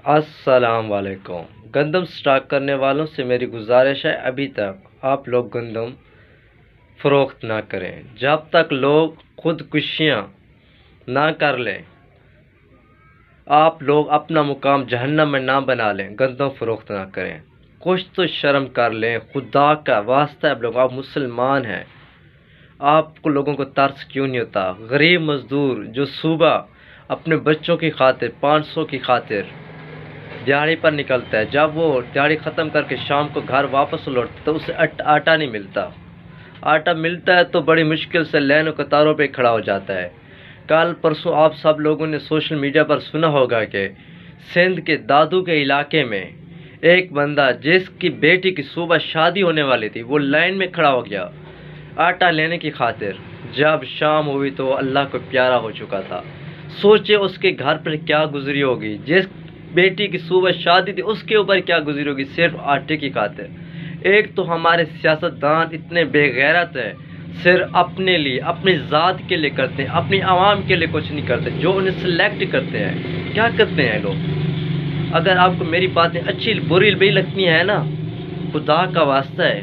السلام علیکم۔ گندم سٹاک کرنے والوں سے میری گزارش ہے ابھی تک آپ لوگ گندم فروخت نہ کریں جب تک لوگ خودکشیاں نہ کر لیں۔ آپ لوگ اپنا مقام جہنم میں نہ بنا لیں، گندم فروخت نہ کریں۔ کچھ تو شرم کر لیں، خدا کا واسطہ آپ مسلمان ہیں، آپ کو لوگوں کو ترس کیوں نہیں ہوتا؟ غریب مزدور جو صبح اپنے بچوں کی خاطر 500 کی خاطر دیہڑی پر نکلتا ہے، جب وہ دیہڑی ختم کر کے شام کو گھر واپس لوٹتا ہے تو اسے آٹا نہیں ملتا۔ آٹا ملتا ہے تو بڑی مشکل سے لائن و قطاروں پہ کھڑا ہو جاتا ہے۔ کل پرسوں آپ سب لوگوں نے سوشل میڈیا پر سنا ہوگا کہ سندھ کے دادو کے علاقے میں ایک بندہ جس کی بیٹی کی صبح شادی ہونے والی تھی، وہ لائن میں کھڑا ہو گیا آٹا لینے کی خاطر۔ جب شام ہوئی تو وہ اللہ کو پیارا ہو چکا تھا۔ سوچے اس کے گھر پر کیا گزری ہوگی، جس بیٹی کی صبح شادی تھی اس کے اوپر کیا گزری ہوگی صرف آٹے کی خاطر۔ ایک تو ہمارے سیاستدان اتنے بے غیرت ہیں، صرف اپنے لیے، اپنی ذات کے لیے کرتے ہیں، اپنی عوام کے لیے کچھ نہیں کرتے۔ جو انہیں سلیکٹ کرتے ہیں، کیا کرتے ہیں لوگ؟ اگر آپ کو میری باتیں اچھی بری بھی لگتی ہیں نا، خدا کا واسطہ ہے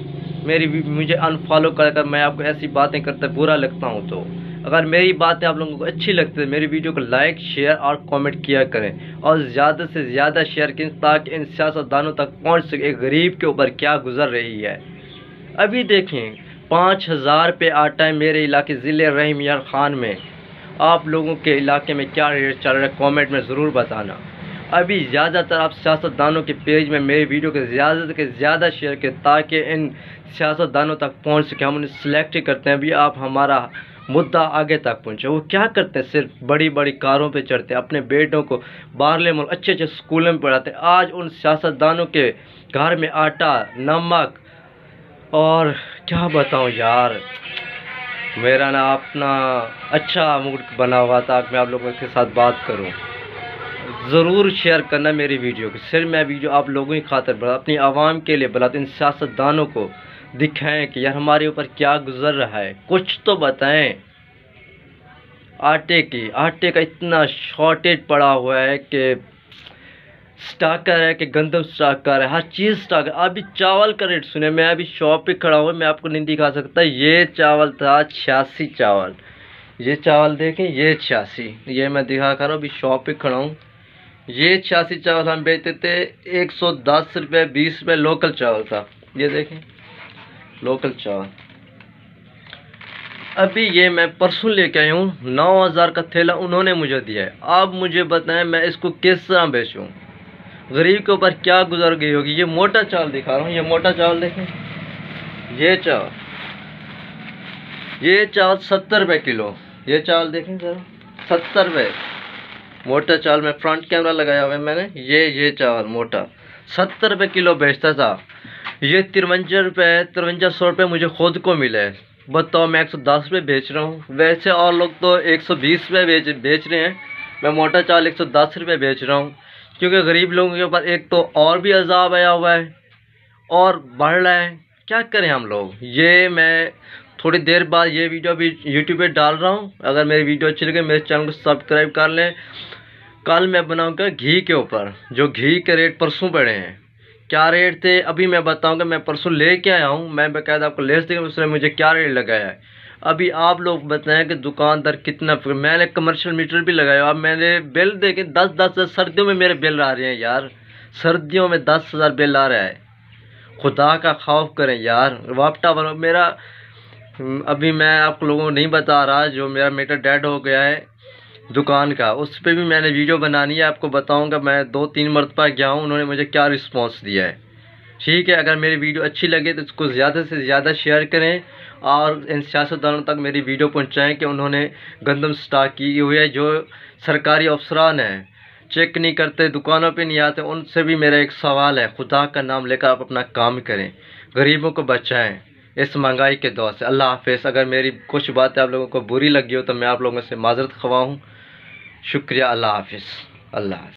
مجھے انفالو کر میں آپ کو ایسی باتیں کرتا برا لگتا ہوں تو اگر میری باتیں آپ لوگوں کو اچھی لگتی ہے میری ویڈیو کو لائک، شیئر اور کامنٹ کیا کریں، اور زیادہ سے زیادہ شیئر کریں تاکہ ان سیاستدانوں تک پہنچ سکے ایک غریب کے اوپر کیا گزر رہی ہے۔ ابھی دیکھیں 5000 پہ آٹا ہے میرے علاقے ضلع رحیم یار خان میں۔ آپ لوگوں کے علاقے میں کیا ریٹ چل رہا ہے کامنٹ میں ضرور بتانا۔ ابھی زیادہ تر آپ سیاستدانوں کے پیج میں میری ویڈیو کو زیادہ سے زیادہ شیئر کریں تاکہ ان سیاستدانوں تک پہنچ سکے، ہم انہیں سلیکٹ کرتے ہیں۔ ابھی آپ ہمارا مدعا آگے تک پہنچے۔ وہ کیا کرتے ہیں؟ صرف بڑی بڑی کاروں پہ چڑھتے ہیں، اپنے بیٹوں کو باہرلے ملک اچھے اچھے اسکولوں میں پڑھاتے ہیں۔ آج ان سیاستدانوں کے گھر میں آٹا، نمک اور کیا بتاؤں یار، میرا نا اپنا اچھا موڈ بنا ہوا تھا کہ میں آپ لوگوں کے ساتھ بات کروں۔ ضرور شیئر کرنا میری ویڈیو کو، صرف میں ویڈیو آپ لوگوں کی خاطر بنا، اپنی عوام کے لیے بنا، ان سیاستدانوں کو دکھائیں کہ یار ہمارے اوپر کیا گزر رہا ہے، کچھ تو بتائیں۔ آٹے کا اتنا شارٹیج پڑا ہوا ہے کہ سٹاکر ہے کہ گندم سٹاکر ہے، ہر چیز سٹاکر۔ ابھی چاول کا ریٹ سنے، میں ابھی شاپ پہ کھڑا ہوا، میں آپ کو نہیں دکھا سکتا۔ یہ چاول تھا 86 چاول، یہ چاول دیکھیں، یہ 86، یہ میں دکھا کر ابھی شاپ پہ کھڑا ہوں۔ یہ 86 چاول ہم بیچتے تھے 110 روپے 20 روپے، لوکل چاول تھا۔ یہ دیکھیں لوکل چاول۔ ابھی یہ میں پرسوں لے کے آئی ہوں، 9000 کا تھیلا انہوں نے مجھے دیا ہے۔ آپ مجھے بتائیں میں اس کو کس طرح بیچوں؟ غریب کے اوپر کیا گزر گئی ہوگی۔ یہ موٹا چاول دکھا رہا ہوں، یہ موٹا چاول دیکھیں، یہ چاول 70 روپے کلو۔ یہ چاول دیکھیں ذرا، 70 روپے موٹا چاول۔ میں فرنٹ کیمرہ لگایا ہوا ہے میں نے، یہ چاول موٹا 70 روپے کلو بیچتا تھا۔ یہ 5300 روپے مجھے خود کو ملے۔ بتاؤ میں 110 روپے بیچ رہا ہوں، ویسے اور لوگ تو 120 روپے بیچ رہے ہیں، میں موٹا چاول 110 روپے بیچ رہا ہوں، کیونکہ غریب لوگوں کے اوپر ایک تو اور بھی عذاب آیا ہوا ہے اور بڑھ رہا ہے۔ کیا کریں ہم لوگ؟ یہ میں تھوڑی دیر بعد یہ ویڈیو بھی یوٹیوب پہ ڈال رہا ہوں، اگر میری ویڈیو اچھی لگے میرے چینل کو سبسکرائب کر لیں۔ کل میں بناؤں گا گھی کے اوپر، جو گھی کے ریٹ پرسوں بڑھے ہیں، کیا ریٹ تھے ابھی میں بتاؤں گا۔ میں پرسوں لے کے آیا ہوں، میں باقاعدہ آپ کو لیس دیں گا اس نے مجھے کیا ریٹ لگایا ہے۔ ابھی آپ لوگ بتائیں کہ دکاندار کتنا، میں نے کمرشل میٹر بھی لگایا، اب میں نے بل دیکھیں 10 سردیوں میں میرے بل آ رہے ہیں یار، سردیوں میں 10,000 بل آ رہا ہے۔ خدا کا خوف کریں یار، واپٹا میرا ابھی میں آپ لوگوں کو نہیں بتا رہا، جو میرا میٹر ڈیڈ ہو گیا ہے دکان کا، اس پہ بھی میں نے ویڈیو بنانی ہے، آپ کو بتاؤں گا۔ میں 2-3 مرتبہ گیا ہوں، انہوں نے مجھے کیا رسپانس دیا ہے۔ ٹھیک ہے، اگر میری ویڈیو اچھی لگے تو اس کو زیادہ سے زیادہ شیئر کریں اور ان سیاستدانوں تک میری ویڈیو پہنچائیں کہ انہوں نے گندم سٹاک کی ہوئی ہے۔ جو سرکاری افسران ہیں چیک نہیں کرتے، دکانوں پہ نہیں آتے، ان سے بھی میرا ایک سوال ہے، خدا کا نام لے کر آپ اپنا کام کریں، غریبوں کو بچائیں اس مہنگائی کے دور سے۔ اللہ حافظ۔ اگر میری کچھ باتیں آپ لوگوں کو بری لگی ہو تو میں آپ لوگوں سے معذرت خواہ ہوں۔ شکریہ۔ اللہ حافظ۔ اللہ حافظ۔